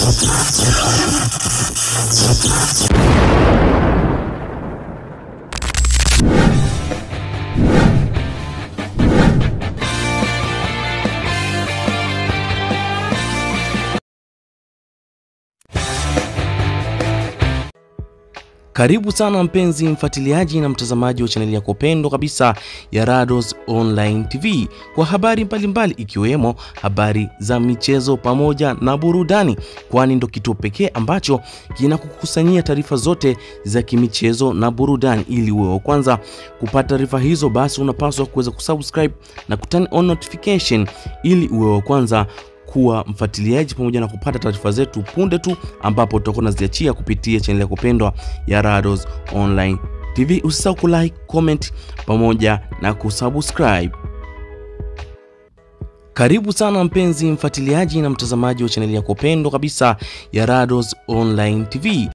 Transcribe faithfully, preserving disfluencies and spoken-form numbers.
Karibu sana mpenzi mfuatiliaji na mtazamaji wa chaneli yako pendwa kabisa ya Rados Online T V kwa habari mbalimbali ikiwemo habari za michezo pamoja na burudani, kwani ndo kituo pekee ambacho kinakukusanyia taarifa zote za kimichezo na burudani. Ili uwe wa kwanza kupata taarifa hizo, basi unapaswa kuweza kusubscribe na kuturn on notification ili uwe wa kwanza kuwa mfuatiliaji pamoja na kupata taarifa zetu punde tu ambapo tutakuwa tunaziachia kupitia channel yako pendwa ya Rados Online T V. Usisahau ku like, comment pamoja na kusubscribe. Karibu sana mpenzi mfuatiliaji na mtazamaji wa chaneli yako pendwa kabisa ya Rados Online T V